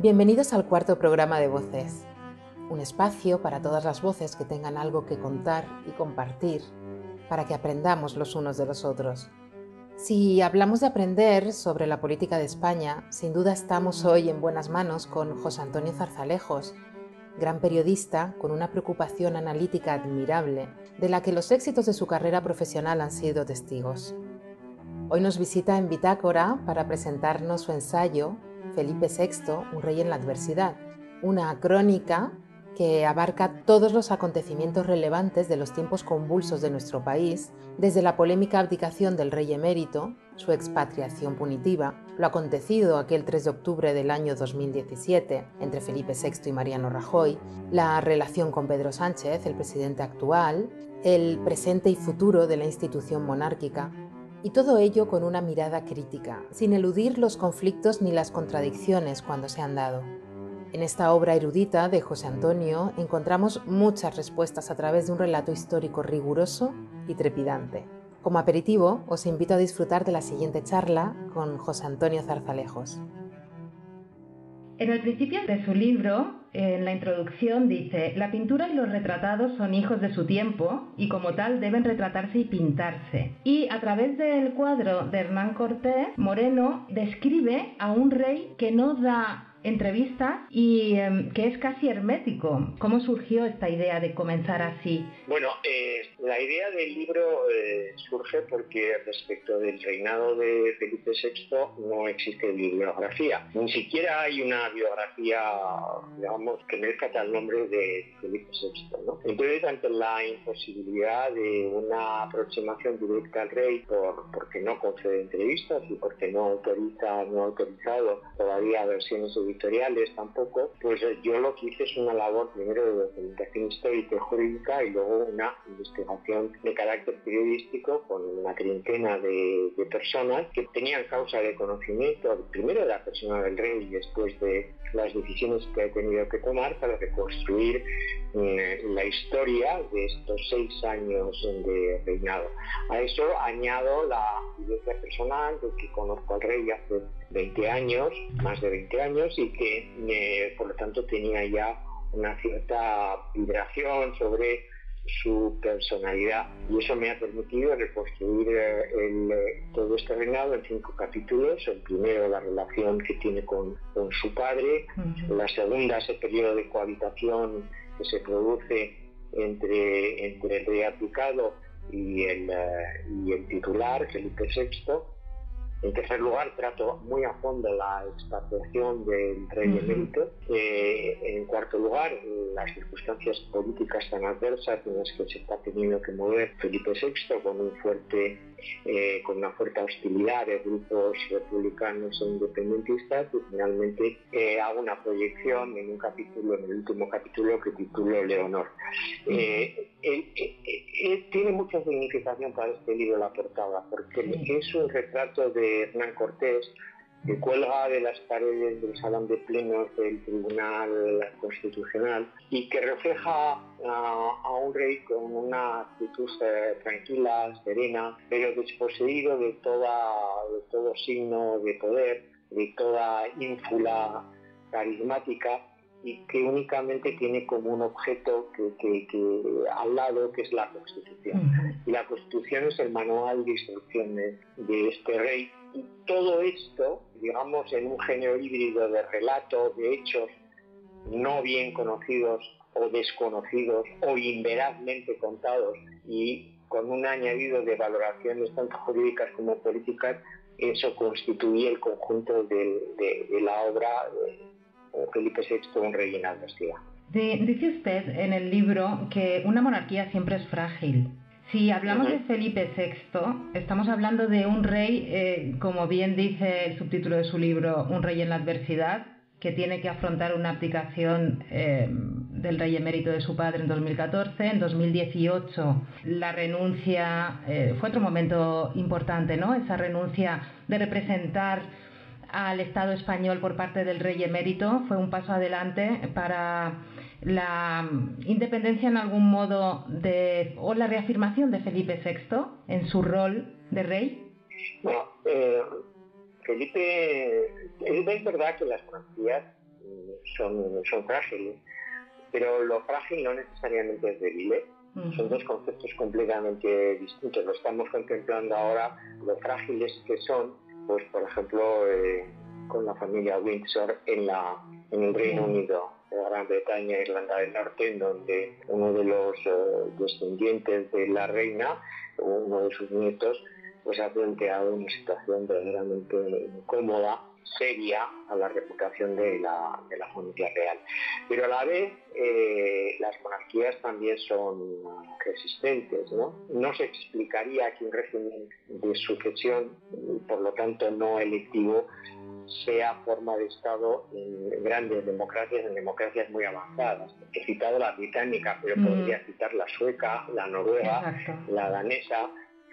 Bienvenidos al cuarto programa de Voces, un espacio para todas las voces que tengan algo que contar y compartir, para que aprendamos los unos de los otros. Si hablamos de aprender sobre la política de España, sin duda estamos hoy en buenas manos con José Antonio Zarzalejos, gran periodista con una preocupación analítica admirable, de la que los éxitos de su carrera profesional han sido testigos. Hoy nos visita en Bitácora para presentarnos su ensayo Felipe VI, un rey en la adversidad, una crónica que abarca todos los acontecimientos relevantes de los tiempos convulsos de nuestro país, desde la polémica abdicación del rey emérito, su expatriación punitiva, lo acontecido aquel 3 de octubre del año 2017 entre Felipe VI y Mariano Rajoy, la relación con Pedro Sánchez, el presidente actual, el presente y futuro de la institución monárquica, y todo ello con una mirada crítica, sin eludir los conflictos ni las contradicciones cuando se han dado. En esta obra erudita de José Antonio encontramos muchas respuestas a través de un relato histórico riguroso y trepidante. Como aperitivo, os invito a disfrutar de la siguiente charla con José Antonio Zarzalejos. En el principio de su libro, en la introducción dice: la pintura y los retratados son hijos de su tiempo y como tal deben retratarse y pintarse. Y a través del cuadro de Hernán Cortés, Moreno describe a un rey que no da entrevistas y que es casi hermético. ¿Cómo surgió esta idea de comenzar así? Bueno, la idea del libro surge porque respecto del reinado de Felipe VI no existe bibliografía. Ni siquiera hay una biografía, digamos, que merezca tal nombre de Felipe VI, ¿no? Entonces, ante la imposibilidad de una aproximación directa al rey porque no concede entrevistas y porque no ha autorizado todavía versiones editoriales tampoco, pues yo lo que hice es una labor primero de documentación histórica y jurídica y luego una investigación de carácter periodístico con una treintena de personas que tenían causa de conocimiento, primero de la persona del rey y después de las decisiones que ha tenido que tomar para reconstruir la historia de estos 6 años de reinado. A eso añado la vivencia personal de que conozco al rey hace 20 años, más de 20 años, y que por lo tanto tenía ya una cierta vibración sobre su personalidad, y eso me ha permitido reconstruir todo este reinado en 5 capítulos. El primero, la relación que tiene con su padre. La segunda, ese periodo de cohabitación que se produce entre el rey abdicado y el titular, Felipe VI. En tercer lugar, trato muy a fondo la expatriación del rey emérito. En cuarto lugar, las circunstancias políticas tan adversas en las que se está teniendo que mover Felipe VI con una fuerte hostilidad de grupos republicanos e independentistas. Y finalmente hago una proyección en el último capítulo, que titulo Leonor. Tiene mucha significación para este libro la portada, porque es un retrato de Hernán Cortés que cuelga de las paredes del salón de plenos del Tribunal Constitucional y que refleja a un rey con una actitud tranquila, serena, pero desposeído de todo signo de poder, de toda ínfula carismática, y que únicamente tiene como un objeto que al lado, que es la Constitución. Y la Constitución es el manual de instrucciones de este rey. Y todo esto, digamos, en un género híbrido de relatos, de hechos no bien conocidos o desconocidos o inverazmente contados, y con un añadido de valoraciones tanto jurídicas como políticas, eso constituye el conjunto de la obra Felipe VI, un rey en la adversidad. Dice usted en el libro que una monarquía siempre es frágil. Si hablamos de Felipe VI, estamos hablando de un rey, como bien dice el subtítulo de su libro, un rey en la adversidad, que tiene que afrontar una abdicación del rey emérito de su padre en 2014. En 2018 la renuncia fue otro momento importante, ¿no? Esa renuncia de representar al Estado español por parte del rey emérito fue un paso adelante para la independencia en algún modo o la reafirmación de Felipe VI en su rol de rey. Bueno, Felipe, es verdad que las monarquías son frágiles, pero lo frágil no necesariamente es débil, ¿eh? Son dos conceptos completamente distintos. Lo estamos contemplando ahora, lo frágiles que son, pues por ejemplo, con la familia Windsor en el Reino Unido, Gran Bretaña, Irlanda del Norte, en donde uno de los descendientes de la reina, uno de sus nietos, pues ha planteado una situación verdaderamente incómoda, seria a la reputación de la familia real. Pero a la vez las monarquías también son resistentes, ¿no? No se explicaría que un régimen de sucesión, por lo tanto no electivo, sea forma de Estado en grandes democracias, en democracias muy avanzadas. He citado la británica, pero podría citar la sueca, la noruega, la danesa,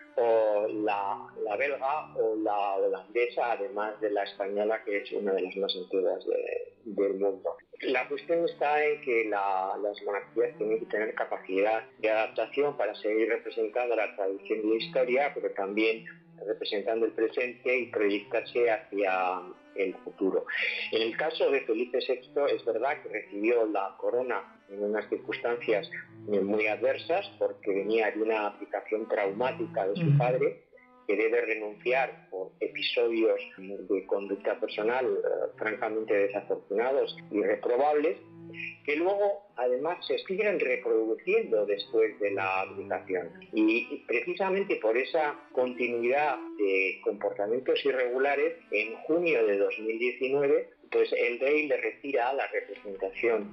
o la belga o la holandesa, además de la española, que es una de las más antiguas del mundo. La cuestión está en que las monarquías tienen que tener capacidad de adaptación para seguir representando la tradición y la historia, pero también representando el presente y proyectarse hacia el futuro. En el caso de Felipe VI es verdad que recibió la corona en unas circunstancias muy adversas, porque venía de una aplicación traumática de su padre, que debe renunciar por episodios de conducta personal francamente desafortunados y reprobables, que luego además se siguen reproduciendo después de la abdicación. Y precisamente por esa continuidad de comportamientos irregulares, en junio de 2019, pues el rey le retira la representación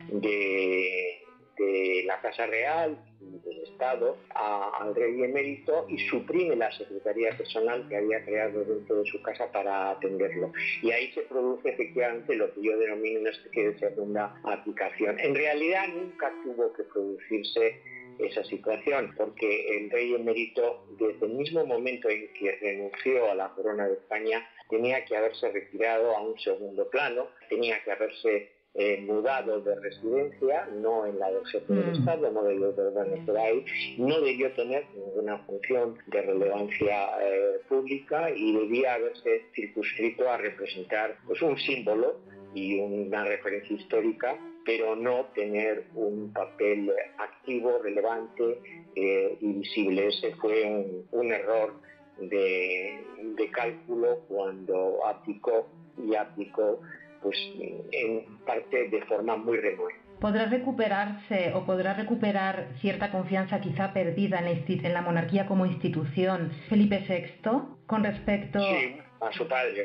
de la Casa Real, del Estado, al rey emérito, y suprime la secretaría personal que había creado dentro de su casa para atenderlo. Y ahí se produce efectivamente lo que yo denomino una especie de segunda abdicación. En realidad nunca tuvo que producirse esa situación, porque el rey emérito, desde el mismo momento en que renunció a la corona de España, tenía que haberse retirado a un segundo plano, tenía que haberse mudado de residencia, no en la del jefe del Estado, no debió permanecer ahí, no debió tener ninguna función de relevancia pública y debía haberse circunscrito a representar pues un símbolo y una referencia histórica, pero no tener un papel activo, relevante y visible. Ese fue un error de cálculo cuando abdicó pues en parte de forma muy renuente. ¿Podrá recuperarse o podrá recuperar cierta confianza quizá perdida en la monarquía como institución Felipe VI con respecto a su padre?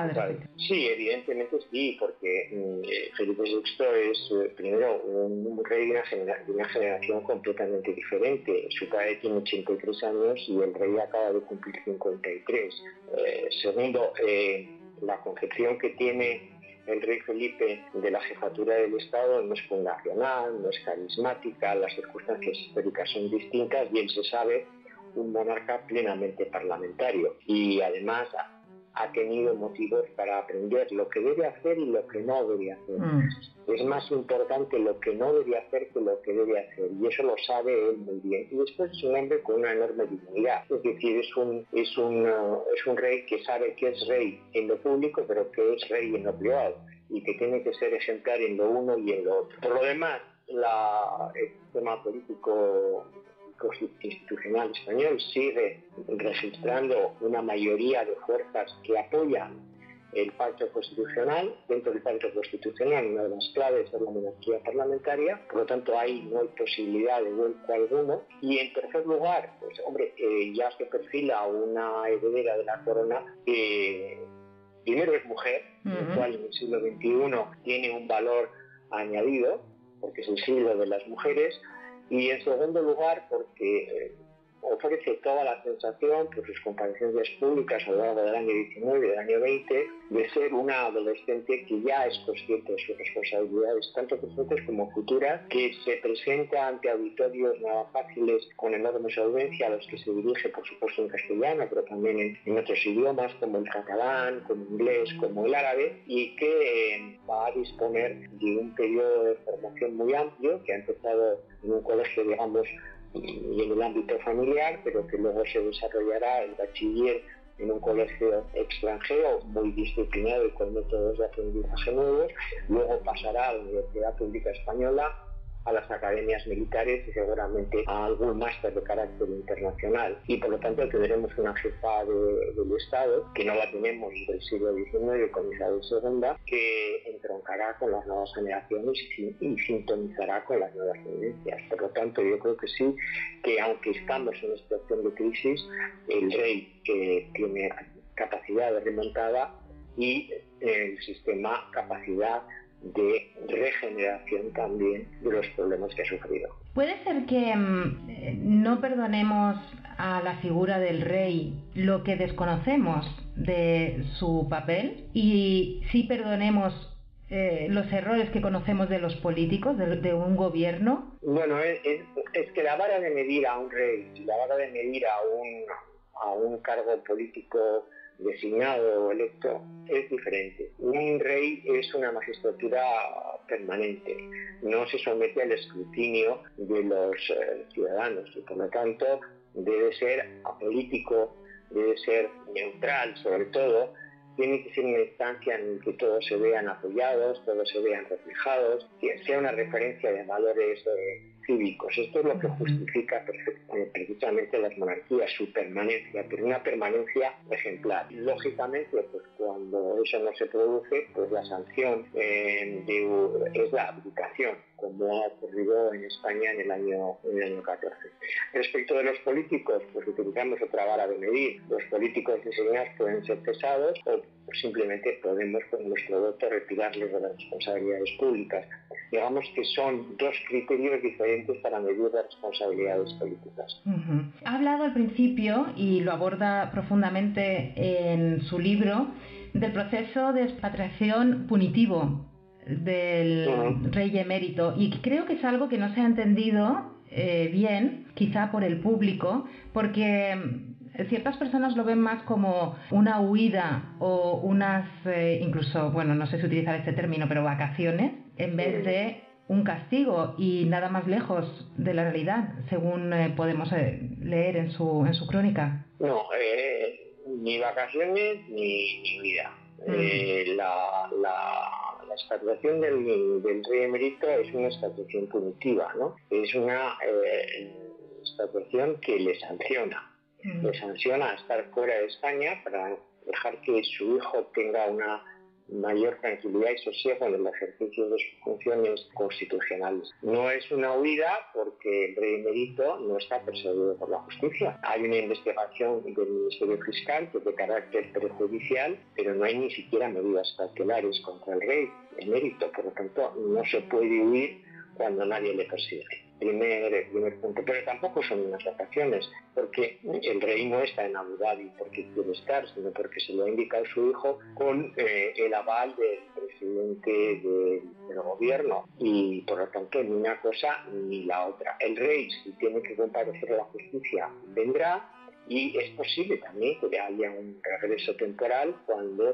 Sí, evidentemente sí, porque Felipe VI es primero un rey de una generación completamente diferente. Su padre tiene 83 años y el rey acaba de cumplir 53. Segundo, la concepción que tiene el rey Felipe de la jefatura del Estado no es fundacional, no es carismática, las circunstancias históricas son distintas y él se sabe un monarca plenamente parlamentario y además ha tenido motivos para aprender lo que debe hacer y lo que no debe hacer. Es más importante lo que no debe hacer que lo que debe hacer, y eso lo sabe él muy bien. Y después es un hombre con una enorme dignidad, es decir, es un rey que sabe que es rey en lo público, pero que es rey en lo privado, y que tiene que ser ejemplar en lo uno y en lo otro. Por lo demás, el sistema político constitucional español sigue registrando una mayoría de fuerzas que apoyan el pacto constitucional. Dentro del pacto constitucional una de las claves es la monarquía parlamentaria, por lo tanto ahí no hay posibilidad de vuelco alguno. Y en tercer lugar, pues hombre, ya se perfila una heredera de la corona que primero es mujer, lo cual en el siglo XXI tiene un valor añadido, porque es el siglo de las mujeres, y en segundo lugar porque ofrece toda la sensación, por sus comparecencias públicas a lo largo del año 19 y del año 20, de ser una adolescente que ya es consciente de sus responsabilidades, tanto presentes como futuras, que se presenta ante auditorios nada fáciles con enorme solvencia, a los que se dirige, por supuesto, en castellano, pero también en otros idiomas, como el catalán, como el inglés, como el árabe, y que va a disponer de un periodo de formación muy amplio, que ha empezado en un colegio, digamos, y en el ámbito familiar, pero que luego se desarrollará el bachiller en un colegio extranjero muy disciplinado y con métodos de aprendizaje nuevos, luego pasará a la Universidad Pública Española, a las academias militares y seguramente a algún máster de carácter internacional. Y por lo tanto tendremos una jefa del Estado, que no la tenemos desde el siglo XIX con Isabel II, que entroncará con las nuevas generaciones y sintonizará con las nuevas tendencias. Por lo tanto, yo creo que sí, que aunque estamos en una situación de crisis, el rey tiene capacidad de remontada y el sistema capacidad de regeneración también de los problemas que ha sufrido. ¿Puede ser que no perdonemos a la figura del rey lo que desconocemos de su papel y sí perdonemos los errores que conocemos de los políticos, de un gobierno? Bueno, es que la vara de medir a un rey, la vara de medir a un cargo político designado o electo es diferente. Un rey es una magistratura permanente, no se somete al escrutinio de los ciudadanos y por lo tanto debe ser apolítico, debe ser neutral sobre todo. Tiene que ser una instancia en la que todos se vean apoyados, todos se vean reflejados, que sea una referencia de valores cívicos. Esto es lo que justifica precisamente las monarquías, su permanencia, pero una permanencia ejemplar. Lógicamente, pues cuando eso no se produce, pues la sanción es la abdicación, como ha ocurrido en España en el año 14. Respecto de los políticos, pues utilizamos otra vara de medir. Los políticos designados pueden ser cesados o simplemente podemos con nuestro voto retirarles de las responsabilidades públicas. Digamos que son dos criterios diferentes para medir las responsabilidades políticas. Ha hablado al principio, y lo aborda profundamente en su libro, del proceso de expatriación punitivo del rey emérito, y creo que es algo que no se ha entendido bien, quizá por el público, porque ciertas personas lo ven más como una huida o unas, incluso, bueno, no sé si utilizar este término, pero vacaciones, en vez de un castigo, y nada más lejos de la realidad, según podemos leer en su crónica. No, ni vacaciones ni huida. La expatriación del rey emérito es una expatriación punitiva, ¿no? Es una expatriación que le sanciona a estar fuera de España para dejar que su hijo tenga una mayor tranquilidad y sosiego en el ejercicio de sus funciones constitucionales. No es una huida porque el rey emérito no está perseguido por la justicia. Hay una investigación del Ministerio Fiscal que es de carácter prejudicial, pero no hay ni siquiera medidas cautelares contra el rey emérito. Por lo tanto, no se puede huir cuando nadie le persigue. Primer punto, pero tampoco son unas vacaciones, porque el rey no está en Abu Dhabi porque quiere estar, sino porque se lo ha indicado su hijo con el aval del presidente del gobierno, y por lo tanto ni una cosa ni la otra. El rey, si tiene que comparecer a la justicia, vendrá, y es posible también que haya un regreso temporal cuando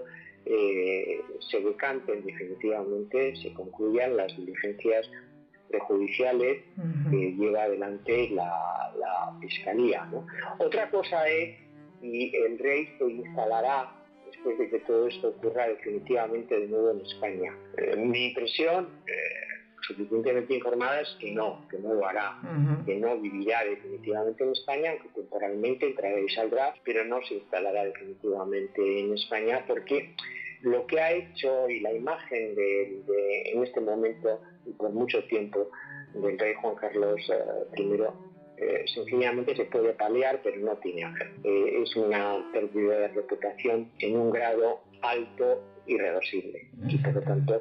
se decanten definitivamente, se concluyan las diligencias prejudiciales que lleva adelante la Fiscalía, ¿no? Otra cosa es si el rey se instalará después de que todo esto ocurra definitivamente de nuevo en España. Mi impresión, suficientemente informada, es que no lo hará, que no vivirá definitivamente en España, aunque temporalmente entrará y saldrá, pero no se instalará definitivamente en España, porque lo que ha hecho y la imagen en este momento y por mucho tiempo del rey Juan Carlos I sencillamente se puede paliar, pero no tiene ángel. Es una pérdida de reputación en un grado alto irreversible, y por lo tanto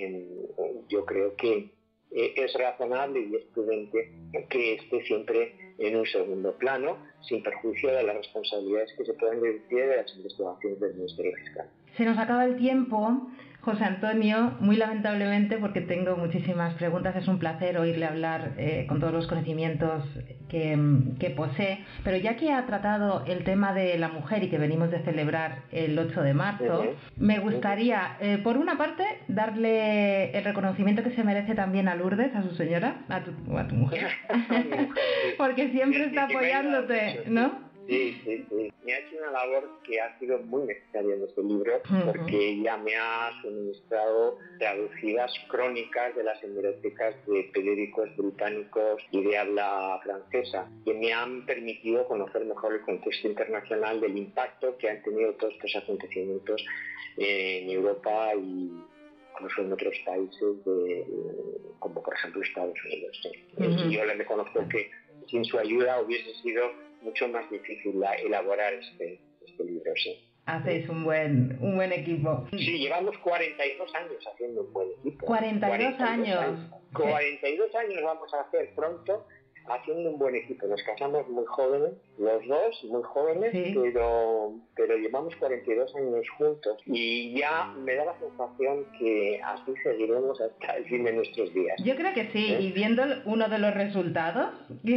yo creo que es razonable y es prudente que esté siempre en un segundo plano, sin perjuicio de las responsabilidades que se puedan deducir de las investigaciones del Ministerio Fiscal. Se nos acaba el tiempo, José Antonio, muy lamentablemente, porque tengo muchísimas preguntas. Es un placer oírle hablar con todos los conocimientos que posee, pero ya que ha tratado el tema de la mujer y que venimos de celebrar el 8 de marzo, me gustaría, por una parte, darle el reconocimiento que se merece también a Lourdes, a su señora, a tu mujer, porque siempre está apoyándote, ¿no? Sí. Me ha hecho una labor que ha sido muy necesaria en este libro, porque ella me ha suministrado traducidas crónicas de las hemerotecas de periódicos británicos y de habla francesa, que me han permitido conocer mejor el contexto internacional del impacto que han tenido todos estos acontecimientos en Europa y incluso en otros países, como por ejemplo Estados Unidos. ¿Sí? Y yo le reconozco que sin su ayuda hubiese sido mucho más difícil elaborar este libro. Sí. Hacéis un buen equipo. Sí, llevamos 42 años haciendo un buen equipo. 42 años. 42 años vamos a hacer pronto haciendo un buen equipo. Nos casamos muy jóvenes, los dos muy jóvenes, sí. pero llevamos 42 años juntos y ya me da la sensación que así seguiremos hasta el fin de nuestros días. Yo creo que sí, y viendo uno de los resultados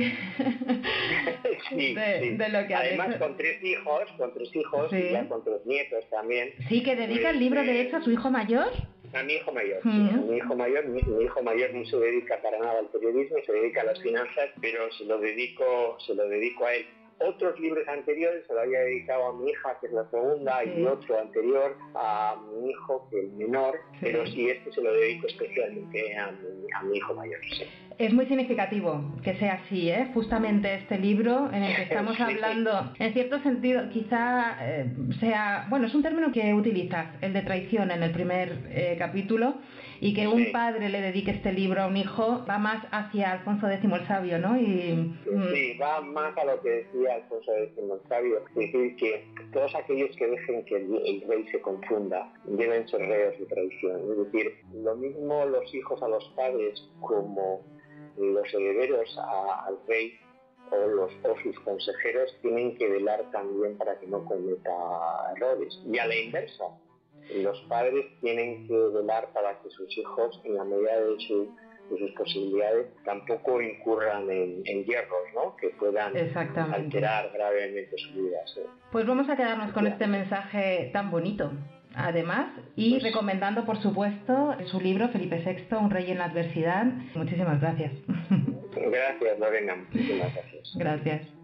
sí. de lo que además hecho. con tres hijos sí. Y ya con 3 nietos también. Sí, que dedica el libro de hecho a su hijo mayor. A mi hijo mayor, sí. Mi hijo mayor no se dedica para nada al periodismo, se dedica a las finanzas, pero se lo dedico a él. Otros libros anteriores se lo había dedicado a mi hija, que es la segunda, y otro anterior a mi hijo, que es el menor, pero sí, este se lo dedico especialmente a mi hijo mayor. Sí. Es muy significativo que sea así, ¿eh? Justamente este libro en el que estamos hablando, en cierto sentido, quizá sea, bueno, es un término que utilizas, el de traición en el primer capítulo, y que un padre le dedique este libro a un hijo, va más hacia Alfonso X el Sabio, ¿no? Sí, va más a lo que decía Alfonso X el Sabio, es decir, que todos aquellos que dejen que el rey se confunda deben ser reos de traición. Es decir, lo mismo los hijos a los padres como los herederos al rey o sus consejeros tienen que velar también para que no cometa errores. Y a la inversa, los padres tienen que velar para que sus hijos, en la medida de sus posibilidades, tampoco incurran en hierros, ¿no? Que puedan alterar gravemente su vida. ¿Sí? Pues vamos a quedarnos con este mensaje tan bonito, además, y recomendando, por supuesto, su libro Felipe VI, Un rey en la adversidad. Muchísimas gracias. Gracias, Lorena. Muchísimas gracias. Gracias.